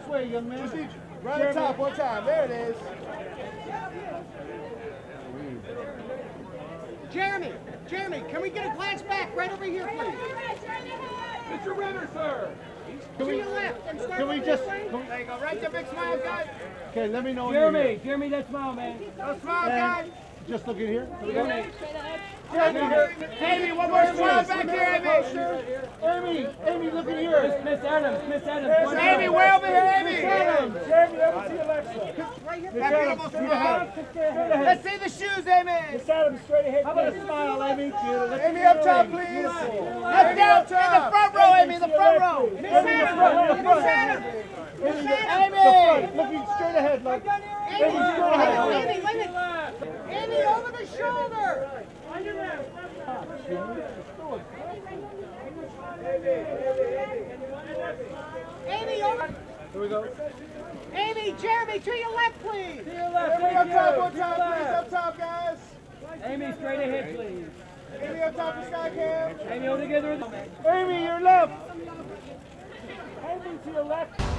This way, young man. Right at the top, one time. There it is. Jeremy, can we get a glance back right over here, please? Mr. Renner, sir. To your left and start Can we just... there you go, right there, big smile, guys. Okay, let me know when Jeremy, that smile, man. No smile, guys. Just looking here. Amy, one more smile back here, Amy. Amy, look in here. Miss Adams. Amy, way over here, Amy. Jeremy, over to your left, sir. That beautiful smile. Let's see the shoes, Amy. Miss Adams, straight ahead. How about a smile, Amy? Amy, up top, please. Let's down in the front row, Amy, the front row. Miss Adams. Looking straight ahead, look. Amy, over the shoulder. Amy, over. Here we go. Amy, Jeremy, to your left, please. To your left, Amy, up top, one time, please. Up top, guys. Amy, straight ahead, please. Amy, up top, the sky cam. Amy, all together. Amy, your left. Amy, to your left.